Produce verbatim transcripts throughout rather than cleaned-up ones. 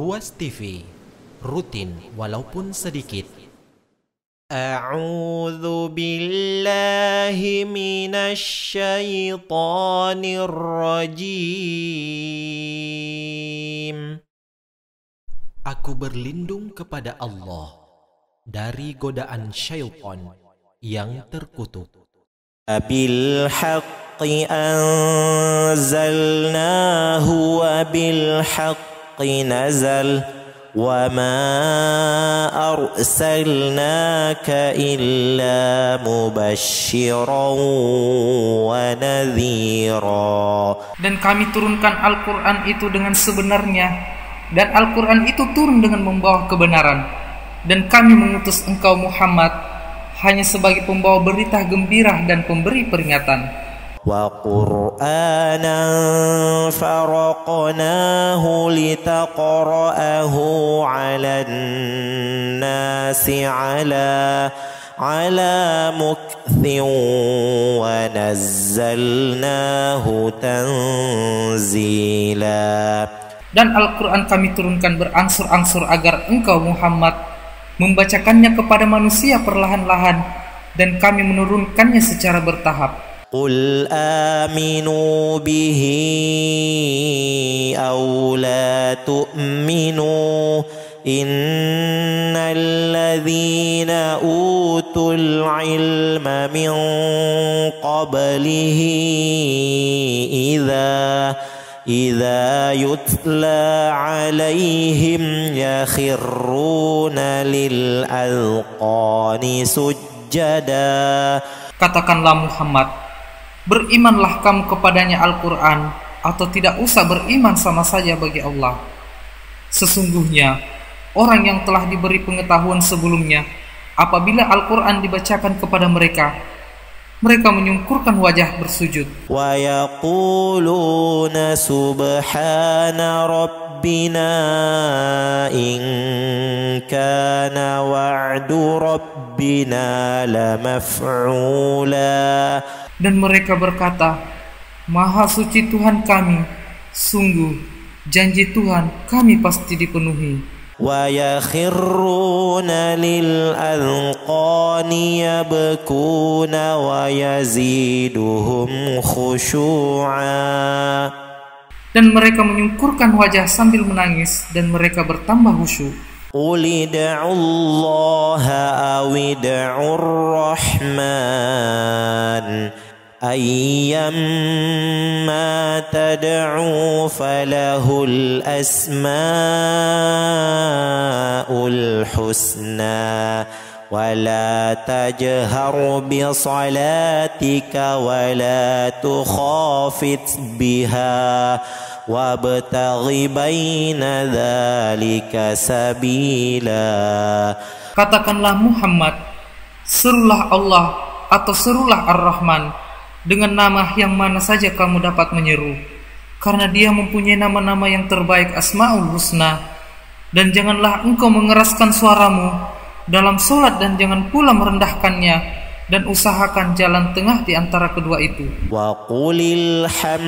Ruas T V, rutin walaupun sedikit. A'udzu billahi minasy syaithanir rajim. Aku berlindung kepada Allah dari godaan syaitan yang terkutuk. Bil haqqi anzalnahu wa bil haqqi nazal wa ma arsalnaka illa mubasysyiran wa nadhira. Dan kami turunkan Al-Quran itu dengan sebenarnya, dan Al-Quran itu turun dengan membawa kebenaran. Dan kami mengutus engkau Muhammad hanya sebagai pembawa berita gembira dan pemberi peringatan. Wa Qur'anan faraqnahu litaqra'ahu 'alan nasi 'ala 'ala mukthin wa nazzalnahu tanzila. Dan Al-Quran kami turunkan berangsur-angsur agar engkau Muhammad membacakannya kepada manusia perlahan-lahan, dan kami menurunkannya secara bertahap. Qul aminu bihi aw la tu'minu innal ladzina utul ilma min qablihi idza idza yutla alaihim yakhirruna lil alqani sujjada. Katakanlah Muhammad, berimanlah kamu kepadanya Al-Quran, atau tidak usah beriman sama saja bagi Allah. Sesungguhnya orang yang telah diberi pengetahuan sebelumnya, apabila Al-Quran dibacakan kepada mereka, mereka menyungkurkan wajah bersujud. Wa yaquluna subhana rabbina in kana wa'du rabbina lamaf'ula. Dan mereka berkata, Maha suci Tuhan kami, sungguh janji Tuhan kami pasti dipenuhi. Wa yakhirruna lil adqani yabkuna wa yaziduhum khusyu'a. Dan mereka menyungkurkan wajah sambil menangis, dan mereka bertambah khusyuk. Qul id'ullaha aw id'ur rahman ayyamma tad'u falahul asmaul husna wala tajhar bi salatika wala tukhafit biha wabtaghi baina dzalika sabila. Katakanlah Muhammad, serulah Allah atau serulah Ar-Rahman dengan nama yang mana saja kamu dapat menyeru, karena dia mempunyai nama-nama yang terbaik, Asmaul Husna. Dan janganlah engkau mengeraskan suaramu dalam solat, dan jangan pula merendahkannya, dan usahakan jalan tengah di antara kedua itu. Wa qulil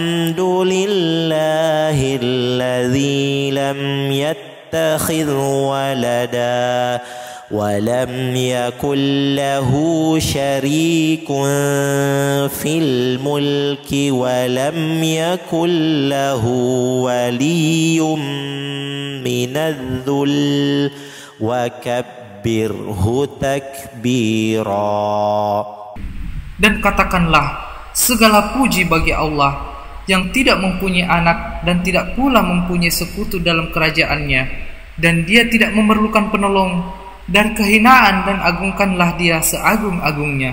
hamdulillahilladzi lam yattakhidh walada wa lam yakul lahu syarikun fil mulki wa lam yakul lahu waliyyun minadh-dhul wa kabbirhu takbira. Dan katakanlah, segala puji bagi Allah yang tidak mempunyai anak dan tidak pula mempunyai sekutu dalam kerajaannya, dan dia tidak memerlukan penolong dari kehinaan, dan agungkanlah dia seagung-agungnya.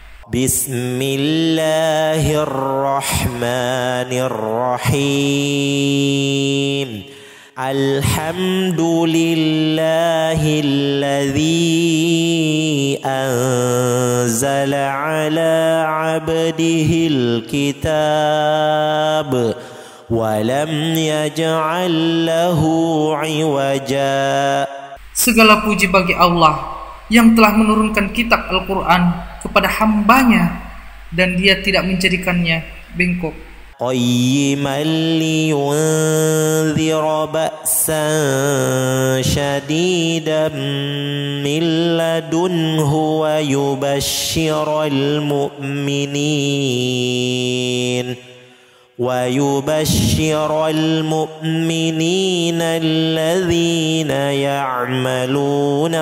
Bismillahirrahmanirrahim. Alhamdulillahilladzi anzala ala abdihil kitab wa lam yaj'al lahu 'iwaja. Segala puji bagi Allah yang telah menurunkan kitab Al-Quran kepada hambanya, dan dia tidak menjadikannya bengkok. قيما لينذر بأسا شديدا من لدنه ويبشر المؤمنين ويبشر المؤمنين الذين يعملون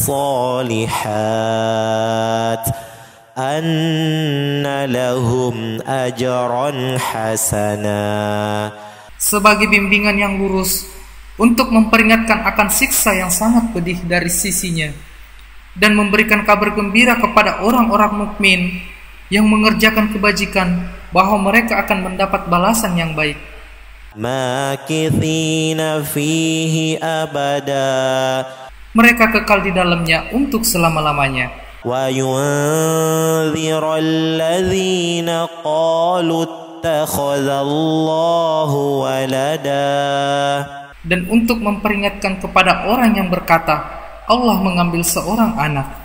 الصالحات أن لهم أجرا حسنا. Sebagai bimbingan yang lurus untuk memperingatkan akan siksa yang sangat pedih dari sisinya dan memberikan kabar gembira kepada orang-orang mukmin yang mengerjakan kebajikan bahwa mereka akan mendapat balasan yang baik. Makithina fihi abada. Mereka kekal di dalamnya untuk selama-lamanya. Wa yunzira alladhina qalu ittakhadallahu walada. Dan untuk memperingatkan kepada orang yang berkata, Allah mengambil seorang anak.